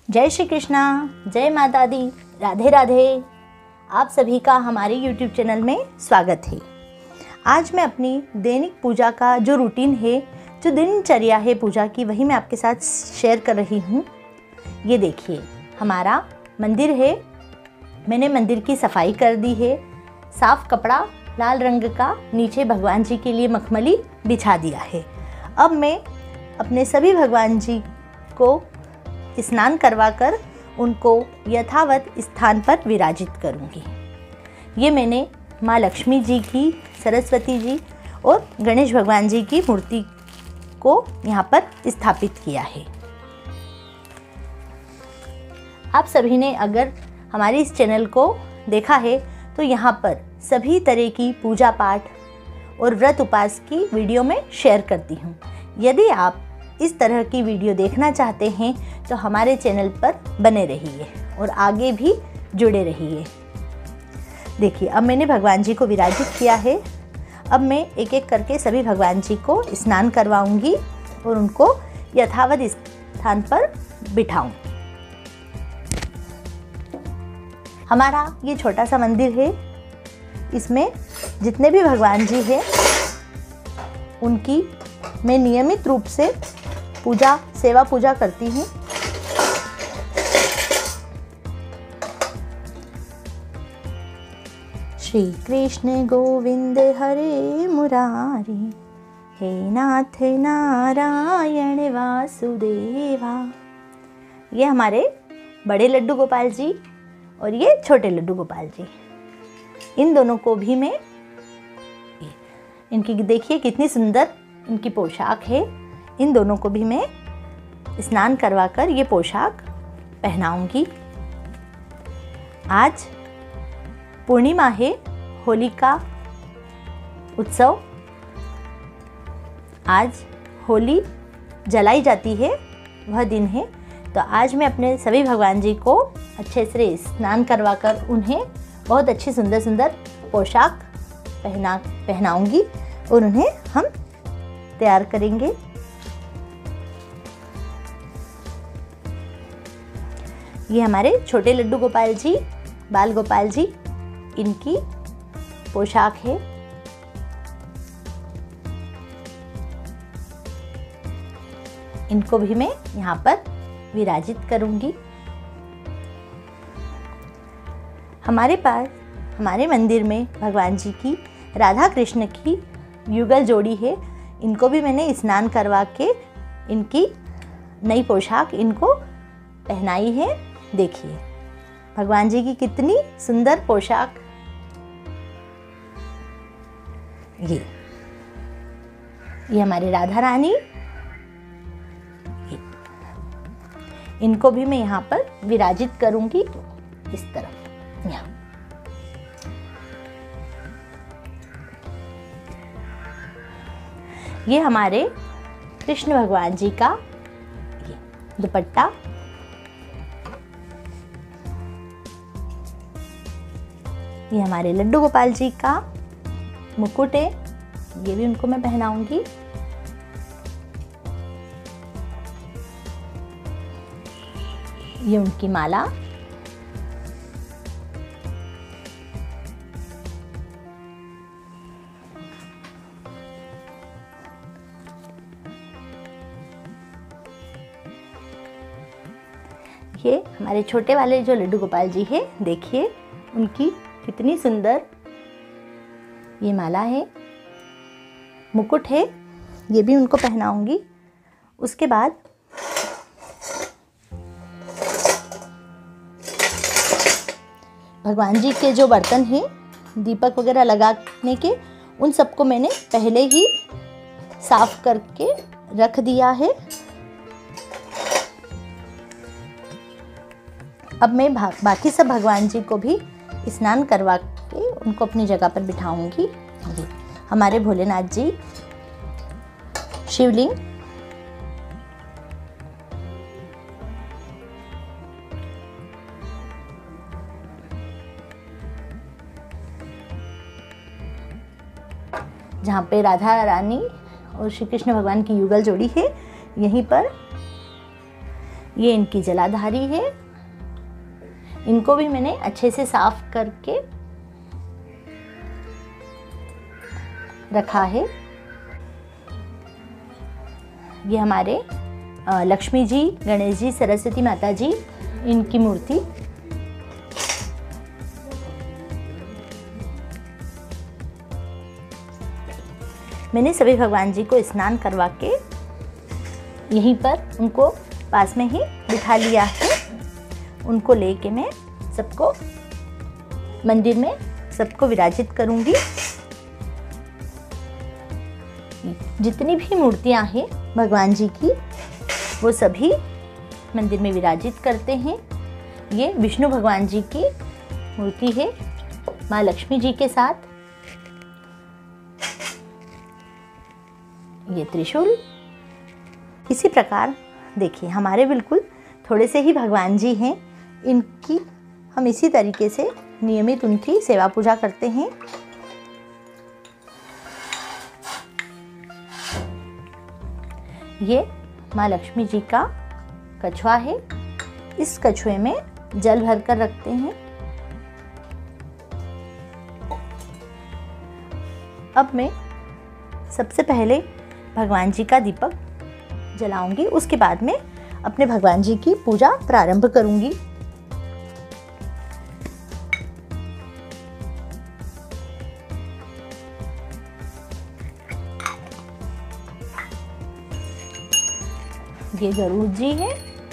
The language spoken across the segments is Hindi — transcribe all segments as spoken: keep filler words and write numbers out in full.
जय श्री कृष्णा, जय माता दी, राधे राधे। आप सभी का हमारे यूट्यूब चैनल में स्वागत है। आज मैं अपनी दैनिक पूजा का जो रूटीन है, जो दिनचर्या है पूजा की, वही मैं आपके साथ शेयर कर रही हूँ। ये देखिए, हमारा मंदिर है। मैंने मंदिर की सफाई कर दी है। साफ कपड़ा लाल रंग का नीचे भगवान जी के लिए मखमली बिछा दिया है। अब मैं अपने सभी भगवान जी को स्नान करवाकर उनको यथावत स्थान पर विराजित करूंगी। ये मैंने माँ लक्ष्मी जी की, सरस्वती जी और गणेश भगवान जी की मूर्ति को यहाँ पर स्थापित किया है। आप सभी ने अगर हमारे इस चैनल को देखा है तो यहाँ पर सभी तरह की पूजा पाठ और व्रत उपास की वीडियो में शेयर करती हूँ। यदि आप इस तरह की वीडियो देखना चाहते हैं तो हमारे चैनल पर बने रहिए और आगे भी जुड़े रहिए। देखिए, अब मैंने भगवान जी को विराजित किया है। अब मैं एक एक करके सभी भगवान जी को स्नान करवाऊंगी और उनको यथावत स्थान पर बिठाऊंगी। हमारा ये छोटा सा मंदिर है। इसमें जितने भी भगवान जी हैं उनकी मैं नियमित रूप से पूजा सेवा पूजा करती हूँ। श्री कृष्ण गोविंद हरे मुरारी, हे नाथ नारायण वासुदेवा। ये हमारे बड़े लड्डू गोपाल जी और ये छोटे लड्डू गोपाल जी। इन दोनों को भी मैं, इनकी देखिए कितनी सुंदर इनकी पोशाक है। इन दोनों को भी मैं स्नान करवाकर ये पोशाक पहनाऊंगी। आज पूर्णिमा है, होली का उत्सव। आज होली जलाई जाती है, वह दिन है। तो आज मैं अपने सभी भगवान जी को अच्छे से स्नान करवाकर उन्हें बहुत अच्छी सुंदर सुंदर पोशाक पहना पहनाऊंगी और उन्हें हम तैयार करेंगे। ये हमारे छोटे लड्डू गोपाल जी, बाल गोपाल जी, इनकी पोशाक है। इनको भी मैं यहाँ पर विराजित करूंगी। हमारे पास हमारे मंदिर में भगवान जी की राधा कृष्ण की युगल जोड़ी है। इनको भी मैंने स्नान करवा के इनकी नई पोशाक इनको पहनाई है। देखिए भगवान जी की कितनी सुंदर पोशाक। ये ये हमारे राधा रानी, इनको भी मैं यहाँ पर विराजित करूंगी इस तरफ। यहाँ ये हमारे कृष्ण भगवान जी का ये दुपट्टा। ये हमारे लड्डू गोपाल जी का मुकुट है। ये भी उनको मैं पहनाऊंगी। ये उनकी माला। ये हमारे छोटे वाले जो लड्डू गोपाल जी है, देखिए उनकी कितनी सुंदर ये माला है, मुकुट है। ये भी उनको पहनाऊंगी। उसके बाद भगवान जी के जो बर्तन हैं दीपक वगैरह लगाने के, उन सबको मैंने पहले ही साफ करके रख दिया है। अब मैं बाकी सब भगवान जी को भी स्नान करवा के उनको अपनी जगह पर बिठाऊंगी। हमारे भोलेनाथ जी, शिवलिंग, जहाँ पे राधा रानी और श्री कृष्ण भगवान की युगल जोड़ी है, यहीं पर ये इनकी जलाधारी है, इनको भी मैंने अच्छे से साफ करके रखा है। ये हमारे लक्ष्मी जी, गणेश जी, सरस्वती माता जी, इनकी मूर्ति। मैंने सभी भगवान जी को स्नान करवा के यहीं पर उनको पास में ही बिठा लिया है। उनको लेके मैं सबको मंदिर में सबको विराजित करूंगी। जितनी भी मूर्तियां हैं भगवान जी की, वो सभी मंदिर में विराजित करते हैं। ये विष्णु भगवान जी की मूर्ति है माँ लक्ष्मी जी के साथ। ये त्रिशूल। इसी प्रकार देखिए हमारे बिल्कुल थोड़े से ही भगवान जी हैं, इनकी हम इसी तरीके से नियमित उनकी सेवा पूजा करते हैं। ये माँ लक्ष्मी जी का कछुआ है। इस कछुए में जल भर कर रखते हैं। अब मैं सबसे पहले भगवान जी का दीपक जलाऊंगी, उसके बाद में अपने भगवान जी की पूजा प्रारंभ करूंगी। ये गरुड़ जी है।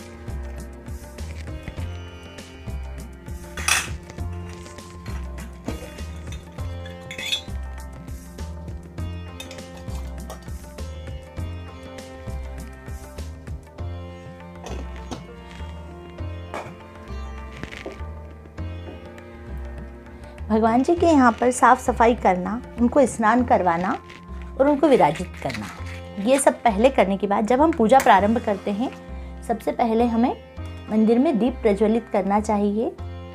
भगवान जी के यहाँ पर साफ सफाई करना, उनको स्नान करवाना और उनको विराजित करना, ये सब पहले करने के बाद जब हम पूजा प्रारंभ करते हैं, सबसे पहले हमें मंदिर में दीप प्रज्वलित करना चाहिए।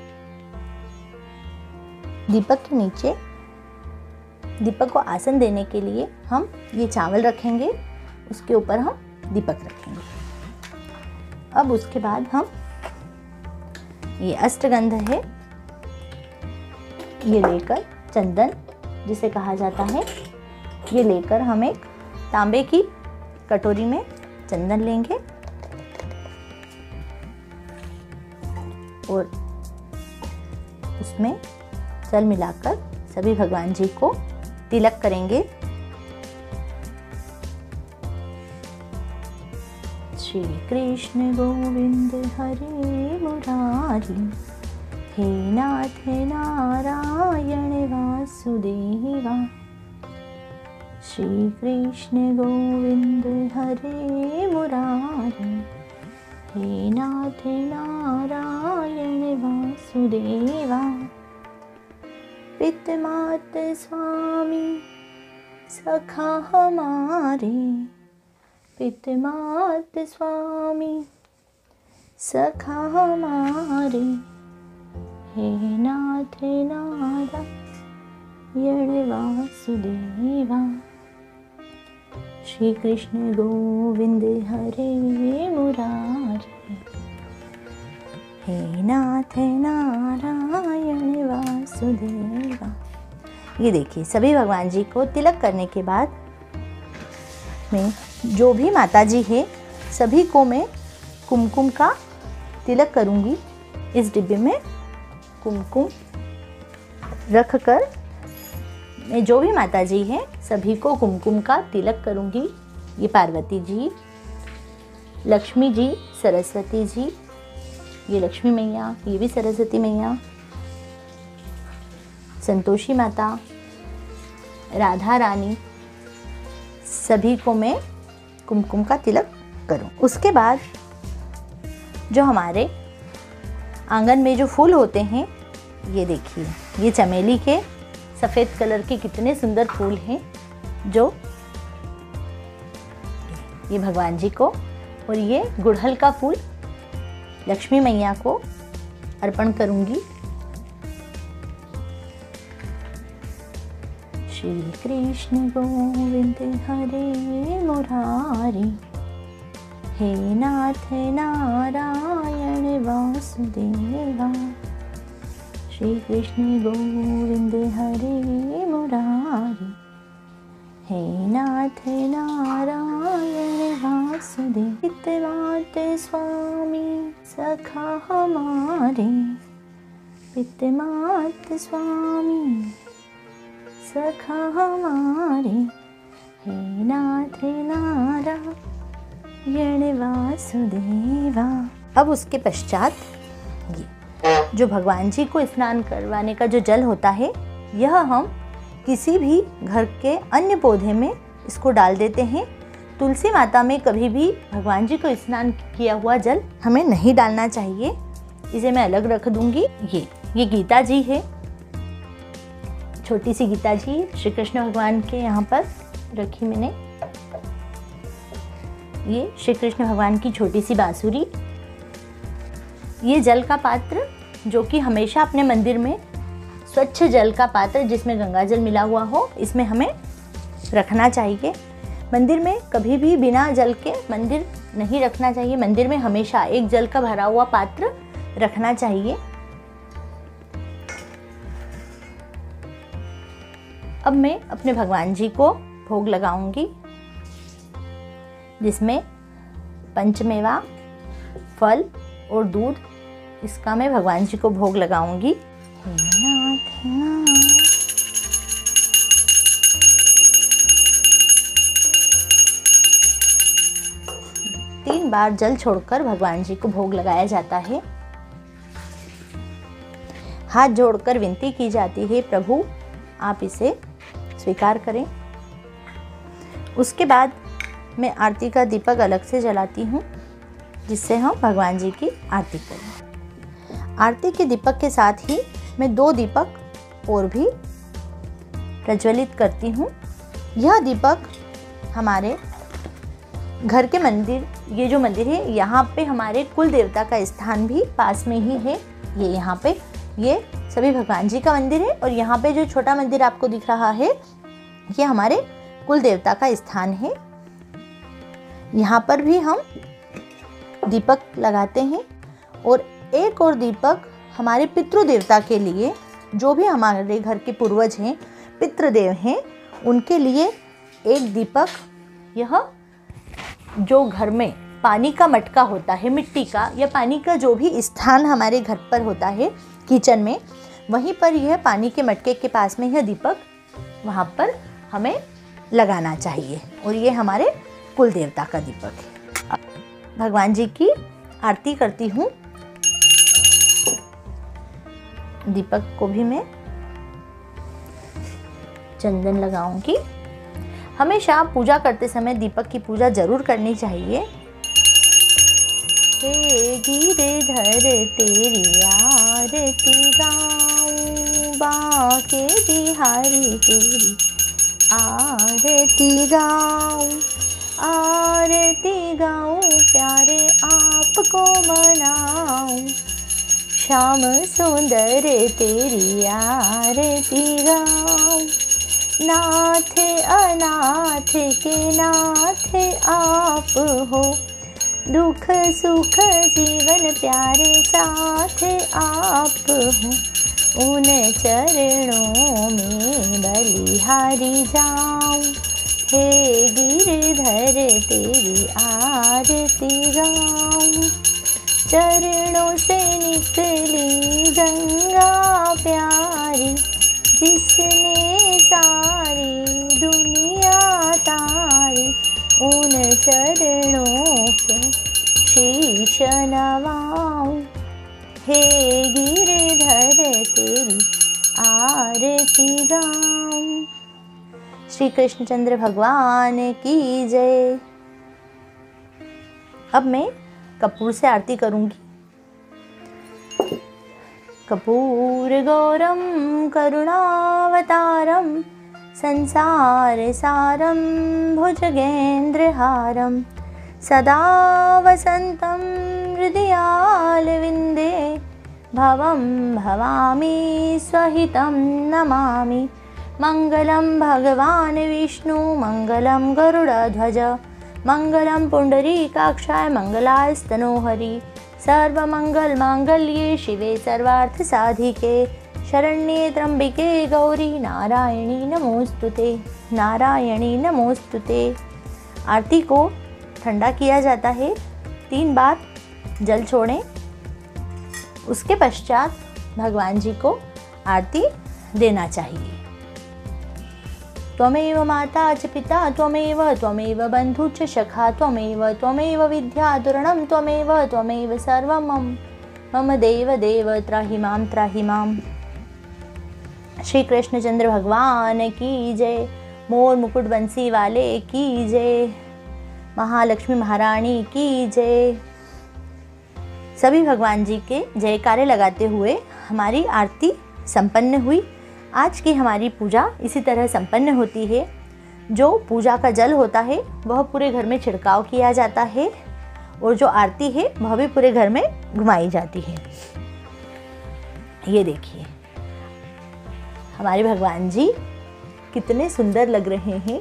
दीपक के नीचे दीपक को आसन देने के लिए हम ये चावल रखेंगे, उसके ऊपर हम दीपक रखेंगे। अब उसके बाद हम ये अष्टगंध है, ये लेकर चंदन जिसे कहा जाता है, ये लेकर हम एक तांबे की कटोरी में चंदन लेंगे और उसमें जल मिलाकर सभी भगवान जी को तिलक करेंगे। श्री कृष्ण गोविंद हरे मुरारी, हे नाथ नारायण वासुदेवा। श्री कृष्ण गोविंद हरे मुरारी, हे नाथ नारायण वासुदेवा। पितमात स्वामी सखा हमारे, पितमात स्वामी सखा हमारे, हे नाथ नारायण वासुदेवा। श्री कृष्ण गोविंद हरे मुरारी, हे नाथ नारायण वासुदेवा। ये देखिए सभी भगवान जी को तिलक करने के बाद में जो भी माता जी है सभी को मैं कुमकुम का तिलक करूँगी। इस डिब्बे में कुमकुम रख कर मैं जो भी माता जी हैं सभी को कुमकुम का तिलक करूँगी। ये पार्वती जी, लक्ष्मी जी, सरस्वती जी, ये लक्ष्मी मैया, ये भी सरस्वती मैया, संतोषी माता, राधा रानी, सभी को मैं कुमकुम का तिलक करूँ। उसके बाद जो हमारे आंगन में जो फूल होते हैं, ये देखिए ये चमेली के सफ़ेद कलर के कितने सुंदर फूल हैं, जो ये भगवान जी को, और ये गुड़हल का फूल लक्ष्मी मैया को अर्पण करूंगी। श्री कृष्ण गोविंद हरे मुरारी, हे नाथ नारायण वासुदेवा, श्री कृष्ण गोविंद हरे मुरारी। हे नाथ नारायण वासुदेव, पितृमात स्वामी सखा हमारे, पितृमात स्वामी सखा हमारे। हे नाथ नारायण वासुदेवा। अब उसके पश्चात ये जो भगवान जी को स्नान करवाने का जो जल होता है, यह हम किसी भी घर के अन्य पौधे में इसको डाल देते हैं। तुलसी माता में कभी भी भगवान जी को स्नान किया हुआ जल हमें नहीं डालना चाहिए। इसे मैं अलग रख दूंगी। ये ये गीता जी है, छोटी सी गीता जी श्री कृष्ण भगवान के यहाँ पर रखी मैंने। ये श्री कृष्ण भगवान की छोटी सी बांसुरी। ये जल का पात्र जो कि हमेशा अपने मंदिर में स्वच्छ जल का पात्र जिसमें गंगा जल मिला हुआ हो, इसमें हमें रखना चाहिए। मंदिर में कभी भी बिना जल के मंदिर नहीं रखना चाहिए। मंदिर में हमेशा एक जल का भरा हुआ पात्र रखना चाहिए। अब मैं अपने भगवान जी को भोग लगाऊंगी, जिसमें पंचमेवा, फल और दूध, इसका मैं भगवान जी को भोग लगाऊंगी। तीन बार जल छोड़कर भगवान जी को भोग लगाया जाता है। हाथ जोड़कर विनती की जाती है, प्रभु आप इसे स्वीकार करें। उसके बाद मैं आरती का दीपक अलग से जलाती हूँ, जिससे हम भगवान जी की आरती करें। आरती के दीपक के साथ ही मैं दो दीपक और भी प्रज्वलित करती हूँ। यह दीपक हमारे घर के मंदिर, ये जो मंदिर है यहाँ पे हमारे कुल देवता का स्थान भी पास में ही है। ये यहाँ पे ये सभी भगवान जी का मंदिर है, और यहाँ पे जो छोटा मंदिर आपको दिख रहा है, ये हमारे कुल देवता का स्थान है। यहाँ पर भी हम दीपक लगाते हैं, और एक और दीपक हमारे पितृ देवता के लिए, जो भी हमारे घर के पूर्वज हैं, पितृदेव हैं, उनके लिए एक दीपक, यह जो घर में पानी का मटका होता है, मिट्टी का या पानी का जो भी स्थान हमारे घर पर होता है किचन में, वहीं पर यह पानी के मटके के पास में यह दीपक वहाँ पर हमें लगाना चाहिए, और ये हमारे कुल देवता का दीपक है। भगवान जी की आरती करती हूँ। दीपक को भी मैं चंदन लगाऊंगी। हमेशा पूजा करते समय दीपक की पूजा जरूर करनी चाहिए। हे गिरधर तेरी आरती गाऊं, बाके बिहारी तेरी आरती गाऊं, आरती गाऊं प्यारे आपको मनाऊं, श्याम सुंदर तेरी आरती गाऊं, नाथ अनाथ के नाथ आप हो, दुख सुख जीवन प्यारे साथ आप हो, उन चरणों में बलिहारी जाऊं, हे गिरधर तेरी आरती गाऊं, चरणों से निकली गंगा प्यारी, जिसने सारी दुनिया तारी, उन चरणों पर शीश नवाऊं, हे गिरधर तेरी आरती गाऊं। श्री कृष्णचंद्र भगवान की जय। अब मैं कपूर से आरती करूंगी। कपूर गौरम करुणावतारम, संसार सारम भुजगेंद्रहारम, सदा वसंतम हृदयालविंदे, भवं भवामी स्वहितं नमामि। मंगलम भगवान विष्णु, मंगलम गरुड़ध्वज, मंगलम पुंडरीकाक्षाय मंगलास्तनोहरि सर्वमंगल मांगल्ये शिवे सर्वार्थ साधिके शरण्ये त्र्यंबिके गौरी नारायणी नमोस्तुते नारायणी नमोस्तुते। आरती को ठंडा किया जाता है, तीन बार जल छोड़ें। उसके पश्चात भगवान जी को आरती देना चाहिए। त्वमेव माता च पिता त्वमेव त्वमेव बंधु च सखा त्वमेव त्वमेव विद्या दुर्णम त्वमेव त्वमेव सर्वं मम मम देव देव त्राहि मां त्राहि मां। श्री कृष्णचंद्र भगवान की जय। मोर मुकुट बंसी वाले की जय। महालक्ष्मी महारानी की जय। सभी भगवान जी के जयकारे लगाते हुए हमारी आरती संपन्न हुई। आज की हमारी पूजा इसी तरह संपन्न होती है। जो पूजा का जल होता है वह पूरे घर में छिड़काव किया जाता है और जो आरती है वह भी पूरे घर में घुमाई जाती है। ये देखिए हमारे भगवान जी कितने सुंदर लग रहे हैं।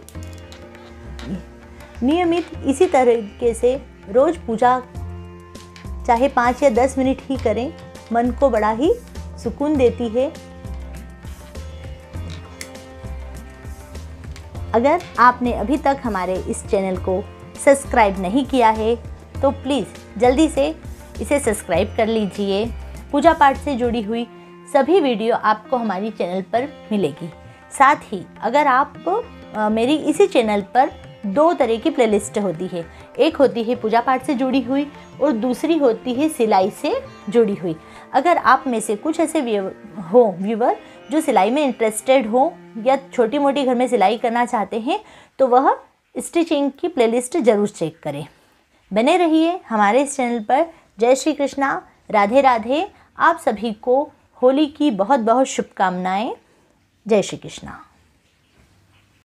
नियमित इसी तरीके से रोज पूजा चाहे पाँच या दस मिनट ही करें, मन को बड़ा ही सुकून देती है। अगर आपने अभी तक हमारे इस चैनल को सब्सक्राइब नहीं किया है तो प्लीज़ जल्दी से इसे सब्सक्राइब कर लीजिए। पूजा पाठ से जुड़ी हुई सभी वीडियो आपको हमारी चैनल पर मिलेगी। साथ ही अगर आप आ, मेरी इसी चैनल पर दो तरह की प्लेलिस्ट होती है, एक होती है पूजा पाठ से जुड़ी हुई और दूसरी होती है सिलाई से जुड़ी हुई। अगर आप में से कुछ ऐसे हो व्यूवर जो सिलाई में इंटरेस्टेड हो या छोटी मोटी घर में सिलाई करना चाहते हैं तो वह स्टिचिंग की प्लेलिस्ट ज़रूर चेक करें। बने रहिए हमारे इस चैनल पर। जय श्री कृष्णा, राधे राधे। आप सभी को होली की बहुत बहुत शुभकामनाएं। जय श्री कृष्णा।